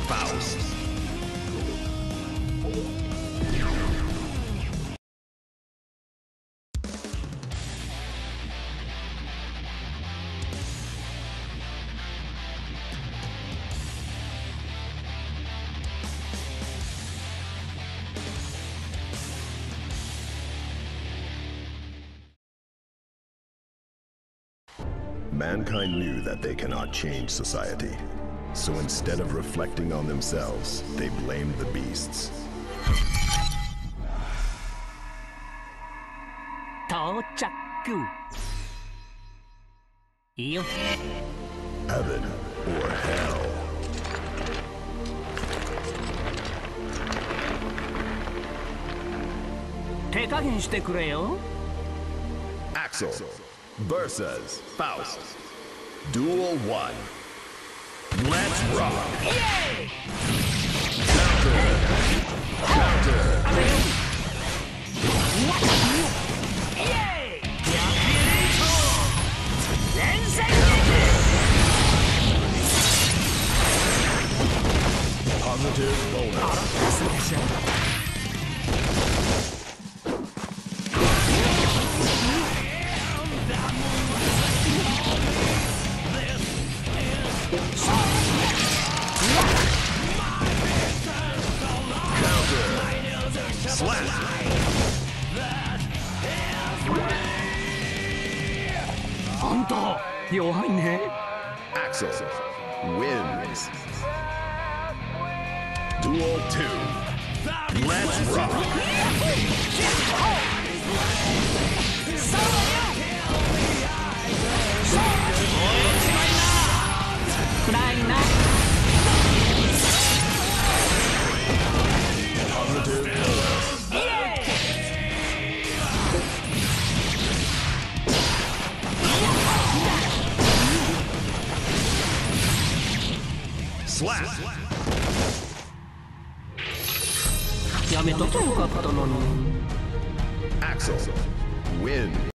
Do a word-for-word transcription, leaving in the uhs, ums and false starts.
Faust. Mankind knew that they cannot change society. So instead of reflecting on themselves, they blamed the beasts. 到着。いいよ。 Heaven or hell. 手加減してくれよ。 Axel versus Faust. Duel one. Let's rock! Yay! Counter! Counter! Yay! Positive bonus. Slap! あんた弱いね。 Axel wins. Duel two. Let's rock! 暗いな。 Positive bonus. Slap! やめときゃよかったのに。 Axel wins.